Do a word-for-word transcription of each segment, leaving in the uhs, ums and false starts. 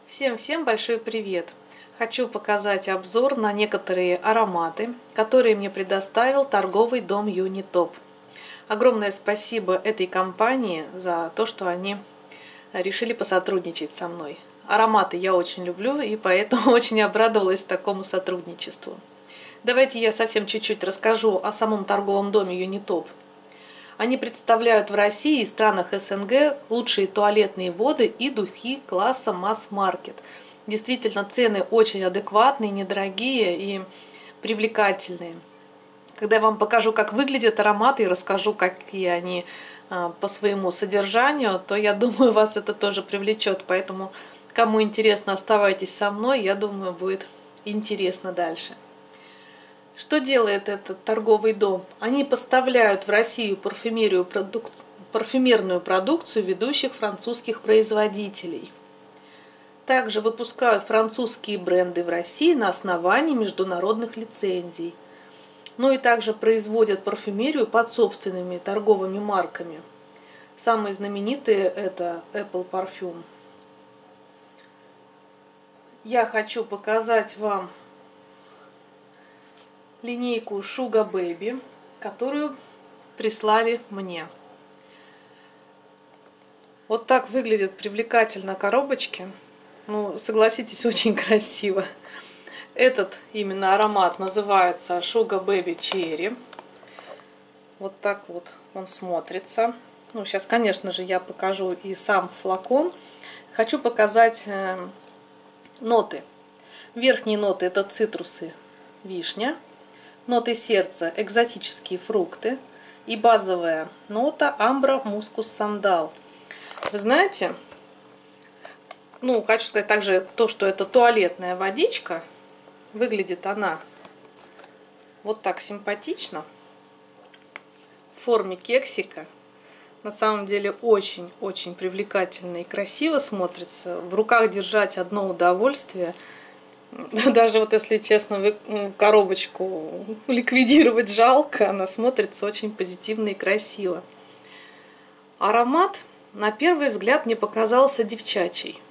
Всем-всем большой привет! Хочу показать обзор на некоторые ароматы, которые мне предоставил торговый дом Юнитоп. Огромное спасибо этой компании за то, что они решили посотрудничать со мной. Ароматы я очень люблю и поэтому очень обрадовалась такому сотрудничеству. Давайте я совсем чуть-чуть расскажу о самом торговом доме Юнитоп. Они представляют в России и странах СНГ лучшие туалетные воды и духи класса масс-маркет. Действительно, цены очень адекватные, недорогие и привлекательные. Когда я вам покажу, как выглядят ароматы, и расскажу, какие они по своему содержанию, то я думаю, вас это тоже привлечет. Поэтому, кому интересно, оставайтесь со мной, я думаю, будет интересно дальше. Что делает этот торговый дом? Они поставляют в Россию парфюмерию, продук... парфюмерную продукцию ведущих французских производителей. Также выпускают французские бренды в России на основании международных лицензий. Ну и также производят парфюмерию под собственными торговыми марками. Самые знаменитые это Apple Parfum. Я хочу показать вам линейку Sugar Baby, которую прислали мне. Вот так выглядят привлекательно коробочки. Ну, согласитесь, очень красиво. Этот именно аромат называется Sugar Baby Cherry. Вот так вот он смотрится. Ну, сейчас, конечно же, я покажу и сам флакон. Хочу показать э, ноты. Верхние ноты это цитрусы, вишня. Ноты сердца – экзотические фрукты. И базовая нота – амбра, мускус, сандал. Вы знаете, ну, хочу сказать также то, что это туалетная водичка. Выглядит она вот так симпатично. В форме кексика. На самом деле очень-очень привлекательно и красиво смотрится. В руках держать одно удовольствие. Даже вот если честно, коробочку ликвидировать жалко, она смотрится очень позитивно и красиво. Аромат на первый взгляд мне показался девчачий.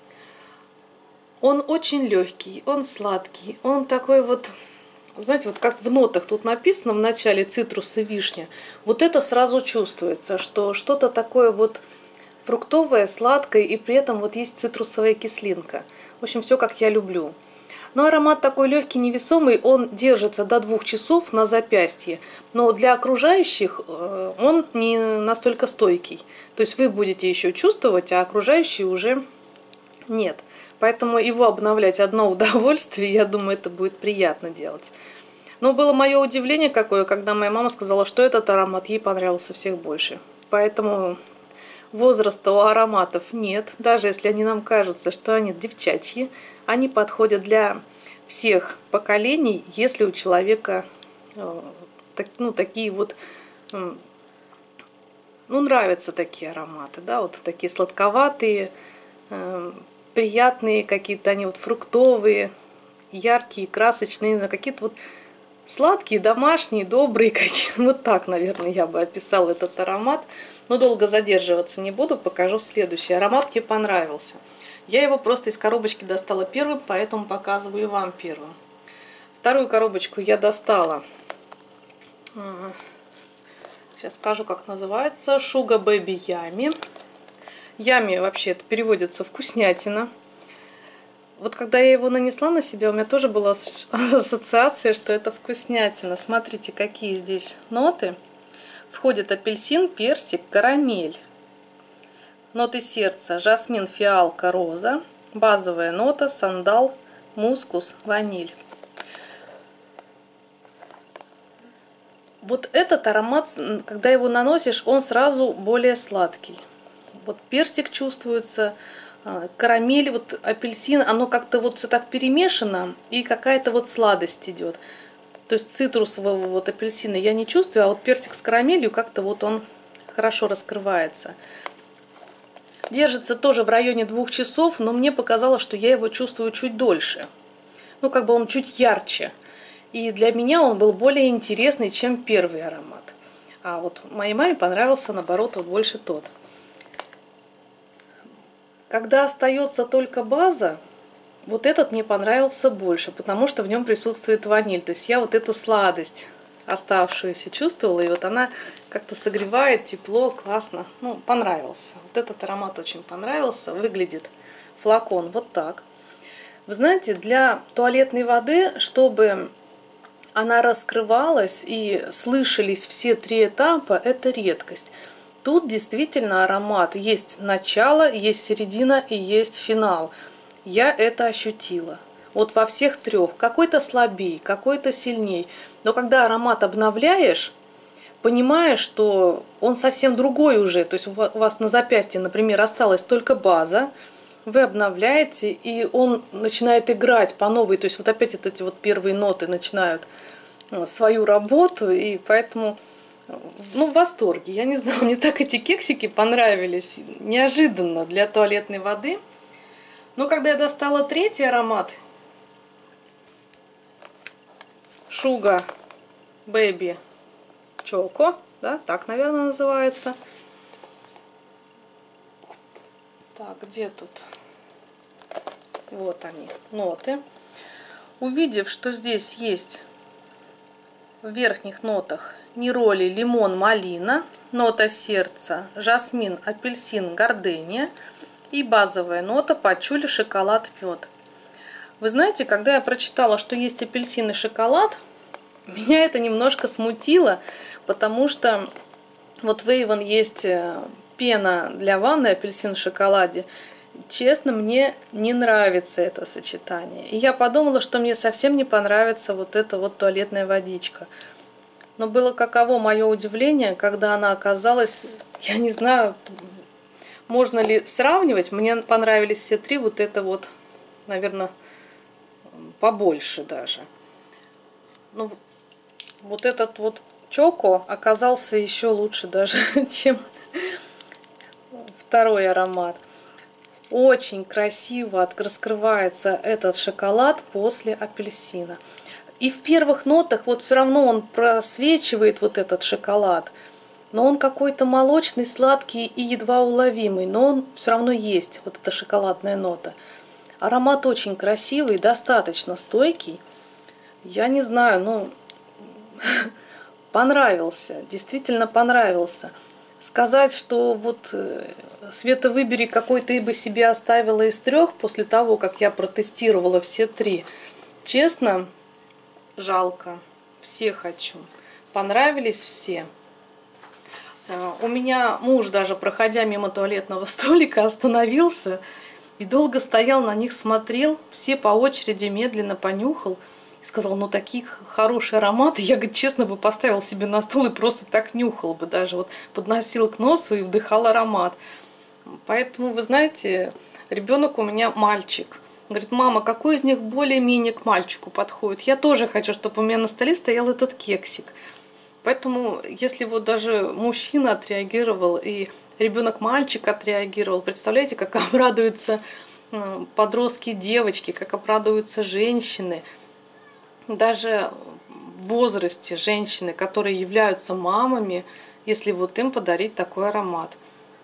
Он очень легкий, он сладкий, он такой вот, знаете, вот как в нотах тут написано в начале цитрус и вишня. Вот это сразу чувствуется, что что-то такое вот фруктовое, сладкое и при этом вот есть цитрусовая кислинка. В общем, все как я люблю. Но аромат такой легкий, невесомый, он держится до двух часов на запястье. Но для окружающих он не настолько стойкий. То есть вы будете еще чувствовать, а окружающие уже нет. Поэтому его обновлять одно удовольствие, я думаю, это будет приятно делать. Но было мое удивление какое, когда моя мама сказала, что этот аромат ей понравился всех больше. Поэтому возраста у ароматов нет. Даже если они нам кажутся, что они девчачьи, они подходят для всех поколений, если у человека ну, такие вот, ну, нравятся такие ароматы, да, вот такие сладковатые, приятные какие-то, они вот фруктовые, яркие, красочные, какие-то вот сладкие, домашние, добрые какие-то. Вот так, наверное, я бы описала этот аромат. Но долго задерживаться не буду, покажу следующий. Аромат мне понравился. Я его просто из коробочки достала первым, поэтому показываю вам первым. Вторую коробочку я достала. Сейчас скажу, как называется. Sugar Baby Yummy. Yummy вообще это переводится вкуснятина. Вот когда я его нанесла на себя, у меня тоже была ассоциация, что это вкуснятина. Смотрите, какие здесь ноты. Входит апельсин, персик, карамель. Ноты сердца: жасмин, фиалка, роза. Базовая нота: сандал, мускус, ваниль. Вот этот аромат, когда его наносишь, он сразу более сладкий. Вот персик чувствуется, карамель, вот апельсин, оно как-то вот все так перемешано, и какая-то вот сладость идет. То есть цитрусового вот апельсина я не чувствую, а вот персик с карамелью как-то вот он хорошо раскрывается. Держится тоже в районе двух часов, но мне показалось, что я его чувствую чуть дольше. Ну, как бы он чуть ярче. И для меня он был более интересный, чем первый аромат. А вот моей маме понравился, наоборот, вот больше тот. Когда остается только база, вот этот мне понравился больше, потому что в нем присутствует ваниль. То есть я вот эту сладость оставшуюся чувствовала, и вот она как-то согревает, тепло, классно. Ну, понравился. Вот этот аромат очень понравился. Выглядит флакон вот так. Вы знаете, для туалетной воды, чтобы она раскрывалась и слышались все три этапа, это редкость. Тут действительно аромат. Есть начало, есть середина и есть финал. Я это ощутила. Вот во всех трех. Какой-то слабей, какой-то сильней. Но когда аромат обновляешь, понимаешь, что он совсем другой уже. То есть у вас на запястье, например, осталась только база. Вы обновляете, и он начинает играть по новой. То есть вот опять вот эти вот первые ноты начинают свою работу. И поэтому, ну, в восторге. Я не знаю, мне так эти кексики понравились. Неожиданно для туалетной воды. Но когда я достала третий аромат, Sugar Baby Choco, да, так, наверное, называется. Так, где тут? Вот они, ноты. Увидев, что здесь есть в верхних нотах нероли, лимон, малина, нота сердца, жасмин, апельсин, гордения и базовая нота пачули, шоколад, мед. Вы знаете, когда я прочитала, что есть апельсин и шоколад, меня это немножко смутило, потому что вот в Avon есть пена для ванны, апельсин в шоколаде. Честно, мне не нравится это сочетание. И я подумала, что мне совсем не понравится вот эта вот туалетная водичка. Но было каково мое удивление, когда она оказалась, я не знаю, можно ли сравнивать. Мне понравились все три, вот это вот, наверное, побольше даже. Ну, вот этот вот Choco оказался еще лучше даже, чем второй аромат. Очень красиво раскрывается этот шоколад после апельсина. И в первых нотах вот все равно он просвечивает вот этот шоколад. Но он какой-то молочный, сладкий и едва уловимый. Но он все равно есть, вот эта шоколадная нота. Аромат очень красивый, достаточно стойкий. Я не знаю, ну, понравился, действительно понравился. Сказать, что вот, Света, выбери какой ты бы себе оставила из трех после того, как я протестировала все три. Честно, жалко. Все хочу. Понравились все. У меня муж, даже проходя мимо туалетного столика, остановился и долго стоял на них, смотрел, все по очереди медленно понюхал и сказал: ну такие хорошие ароматы, я, говорит, честно бы поставил себе на стол и просто так нюхал бы, даже вот подносил к носу и вдыхал аромат. Поэтому, вы знаете, ребенок у меня мальчик. Говорит: мама, какой из них более-менее к мальчику подходит? Я тоже хочу, чтобы у меня на столе стоял этот кексик. Поэтому, если вот даже мужчина отреагировал и ребенок-мальчик отреагировал, представляете, как обрадуются подростки, девочки, как обрадуются женщины. Даже в возрасте женщины, которые являются мамами, если вот им подарить такой аромат.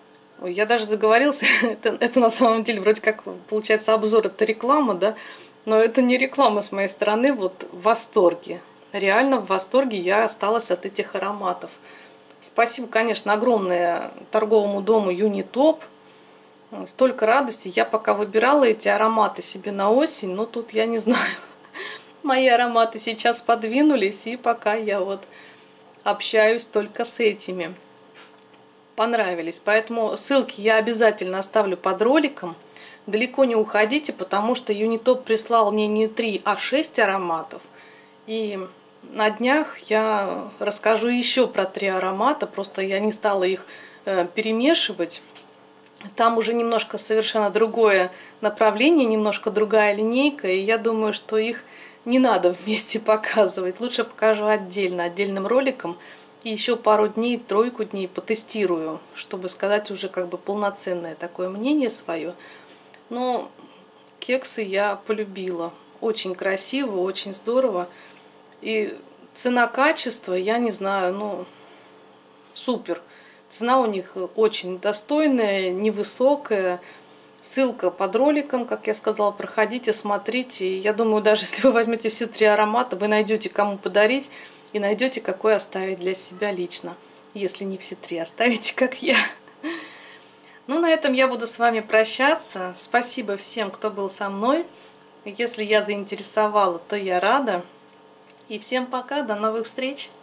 Я даже заговорился, это, это на самом деле вроде как получается обзор, это реклама, да, но это не реклама с моей стороны, вот в восторге. Реально в восторге я осталась от этих ароматов. Спасибо, конечно, огромное торговому дому Юнитоп. Столько радости. Я пока выбирала эти ароматы себе на осень, но тут я не знаю. Мои ароматы сейчас подвинулись, и пока я вот общаюсь только с этими. Понравились. Поэтому ссылки я обязательно оставлю под роликом. Далеко не уходите, потому что Юнитоп прислал мне не три, а шесть ароматов. И на днях я расскажу еще про три аромата, просто я не стала их э, перемешивать. Там уже немножко совершенно другое направление, немножко другая линейка, и я думаю, что их не надо вместе показывать. Лучше покажу отдельно, отдельным роликом, и еще пару дней, тройку дней потестирую, чтобы сказать уже как бы полноценное такое мнение свое. Но кексы я полюбила. Очень красиво, очень здорово. И цена-качество, я не знаю, ну, супер. Цена у них очень достойная, невысокая. Ссылка под роликом, как я сказала, проходите, смотрите. Я думаю, даже если вы возьмете все три аромата, вы найдете, кому подарить, и найдете, какой оставить для себя лично. Если не все три оставите, как я. Ну, на этом я буду с вами прощаться. Спасибо всем, кто был со мной. Если я заинтересовала, то я рада. И всем пока, до новых встреч!